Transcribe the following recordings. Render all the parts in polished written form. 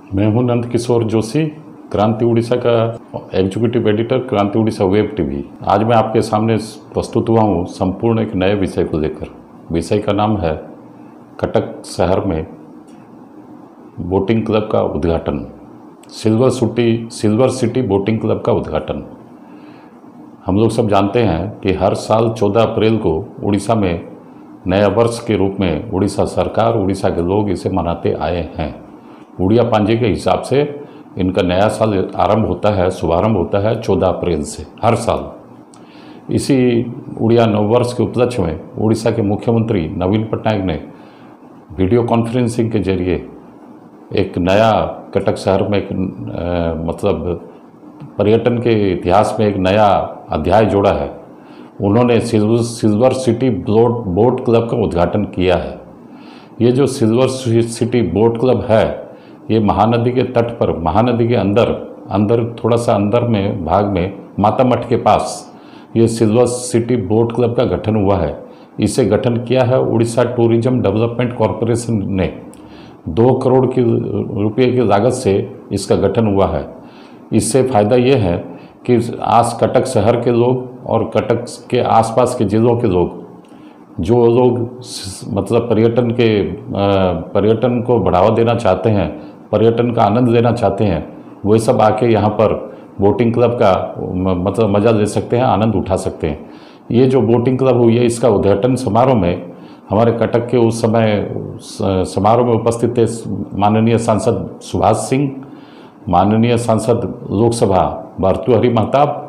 मैं हूं नंद किशोर जोशी, क्रांति उड़ीसा का एग्जीक्यूटिव एडिटर, क्रांति उड़ीसा वेब टीवी। आज मैं आपके सामने प्रस्तुत हुआ हूं संपूर्ण एक नए विषय को लेकर। विषय का नाम है कटक शहर में बोटिंग क्लब का उद्घाटन, सिल्वर सिटी बोटिंग क्लब का उद्घाटन। हम लोग सब जानते हैं कि हर साल 14 अप्रैल को उड़ीसा में नया वर्ष के रूप में उड़ीसा सरकार, उड़ीसा के लोग इसे मनाते आए हैं। उड़िया पांजे के हिसाब से इनका नया साल आरंभ होता है, शुभारंभ होता है 14 अप्रैल से हर साल। इसी उड़िया नववर्ष के उपलक्ष्य में उड़ीसा के मुख्यमंत्री नवीन पटनायक ने वीडियो कॉन्फ्रेंसिंग के जरिए एक नया कटक शहर में मतलब पर्यटन के इतिहास में एक नया अध्याय जोड़ा है। उन्होंने सिल्वर सिटी बोट क्लब का उद्घाटन किया है। ये जो सिल्वर सिटी बोट क्लब है, ये महानदी के तट पर, महानदी के अंदर थोड़ा सा अंदर में भाग में माता मठ के पास ये सिल्वर सिटी बोट क्लब का गठन हुआ है। इसे गठन किया है उड़ीसा टूरिज्म डेवलपमेंट कॉरपोरेशन ने। 2 करोड़ की रुपये की लागत से इसका गठन हुआ है। इससे फ़ायदा ये है कि कटक शहर के लोग और कटक के आसपास के ज़िलों के लोग, जो लोग मतलब पर्यटन को बढ़ावा देना चाहते हैं, पर्यटन का आनंद लेना चाहते हैं, वही सब आके यहाँ पर बोटिंग क्लब का मतलब मज़ा ले सकते हैं, आनंद उठा सकते हैं। ये जो बोटिंग क्लब हुई है, इसका उद्घाटन समारोह में हमारे कटक के उस समय समारोह में उपस्थित थे माननीय सांसद सुभाष सिंह, माननीय सांसद लोकसभा भर्तृहरि महताब,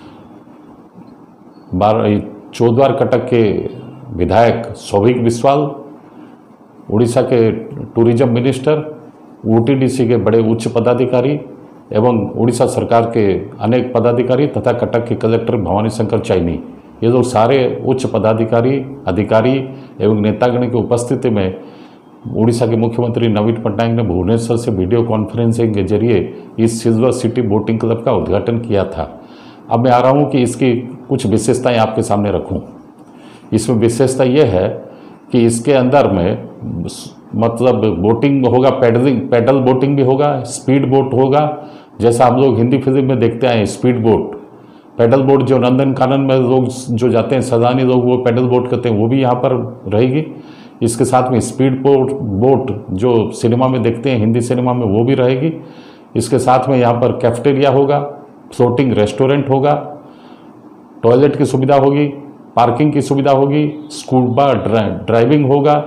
चौद्वार कटक के विधायक सौभिक बिस्वाल, उड़ीसा के टूरिज्म मिनिस्टर, OTDC के बड़े उच्च पदाधिकारी एवं उड़ीसा सरकार के अनेक पदाधिकारी तथा कटक के कलेक्टर भवानी शंकर चाइनी, ये लोग सारे उच्च पदाधिकारी, अधिकारी एवं नेतागण की उपस्थिति में उड़ीसा के मुख्यमंत्री नवीन पटनायक ने भुवनेश्वर से वीडियो कॉन्फ्रेंसिंग के जरिए इस सिल्वर सिटी बोटिंग क्लब का उद्घाटन किया था। अब मैं आ रहा हूँ कि इसकी कुछ विशेषताएं आपके सामने रखूँ। इसमें विशेषता ये है कि इसके अंदर में मतलब बोटिंग होगा, पैडल बोटिंग भी होगा, स्पीड बोट होगा, जैसा हम लोग हिंदी फिल्म में देखते आए स्पीड बोट, पैडल बोट जो नंदन कानन में लोग जो जाते हैं, सैलानी लोग वो पैडल बोट करते हैं, वो भी यहाँ पर रहेगी। इसके साथ में स्पीड बोट जो सिनेमा में देखते हैं, हिंदी सिनेमा में, वो भी रहेगी। इसके साथ में यहाँ पर कैफेटेरिया होगा, फ्लोटिंग रेस्टोरेंट होगा, टॉयलेट की सुविधा होगी, पार्किंग की सुविधा होगी, स्कूबा ड्राइविंग होगा,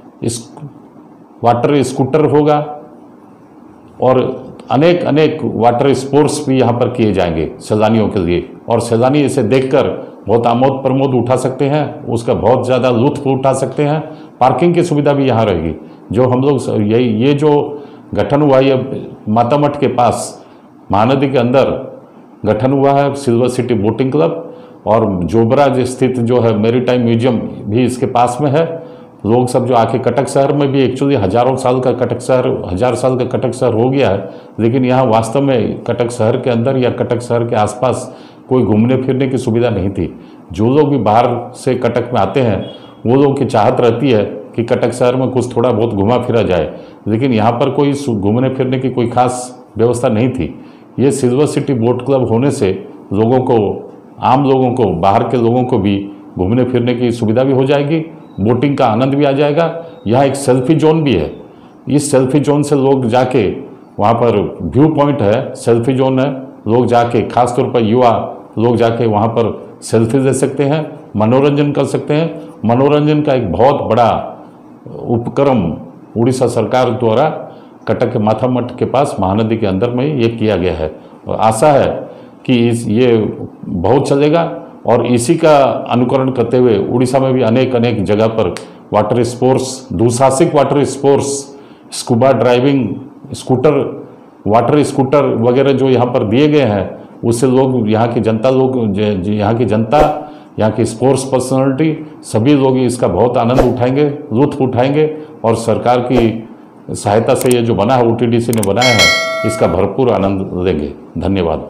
वाटर स्कूटर होगा और अनेक वाटर स्पोर्ट्स भी यहाँ पर किए जाएंगे सैलानियों के लिए। और सैलानी इसे देखकर बहुत आमोद प्रमोद उठा सकते हैं, उसका बहुत ज़्यादा लुत्फ उठा सकते हैं। पार्किंग की सुविधा भी यहाँ रहेगी। जो हम लोग ये जो गठन हुआ, ये माता मठ के पास महानदी के अंदर गठन हुआ है सिल्वर सिटी बोटिंग क्लब, और जोबराज स्थित जो है मैरीटाइम म्यूजियम भी इसके पास में है। लोग सब जो आके कटक शहर में भी एक्चुअली 1000 साल का कटक शहर हो गया है, लेकिन यहाँ वास्तव में कटक शहर के अंदर या कटक शहर के आसपास कोई घूमने फिरने की सुविधा नहीं थी। जो लोग भी बाहर से कटक में आते हैं, वो लोग की चाहत रहती है कि कटक शहर में कुछ थोड़ा बहुत घुमा फिरा जाए, लेकिन यहाँ पर कोई घूमने फिरने की कोई खास व्यवस्था नहीं थी। ये सिल्वर सिटी बोट क्लब होने से लोगों को, आम लोगों को, बाहर के लोगों को भी घूमने फिरने की सुविधा भी हो जाएगी, बोटिंग का आनंद भी आ जाएगा। यहाँ एक सेल्फी जोन भी है। इस सेल्फी जोन से लोग जाके, वहाँ पर व्यू पॉइंट है, सेल्फी जोन है, लोग जाके, खासतौर पर युवा लोग जाके वहाँ पर सेल्फी ले सकते हैं, मनोरंजन कर सकते हैं। मनोरंजन का एक बहुत बड़ा उपक्रम उड़ीसा सरकार द्वारा कटक के माथा मठ के पास महानदी के अंदर में ये किया गया है। और आशा है कि ये बहुत चलेगा, और इसी का अनुकरण करते हुए उड़ीसा में भी अनेक जगह पर वाटर स्पोर्ट्स, दुसाहसिक water sports, scuba driving, water scooter वगैरह जो यहाँ पर दिए गए हैं, उससे लोग, यहाँ की जनता, यहाँ की स्पोर्ट्स पर्सनालिटी, सभी लोग इसका बहुत आनंद उठाएंगे, लुत्फ उठाएंगे, और सरकार की सहायता से ये जो बना है, OTDC ने बनाया है, इसका भरपूर आनंद लेंगे। धन्यवाद।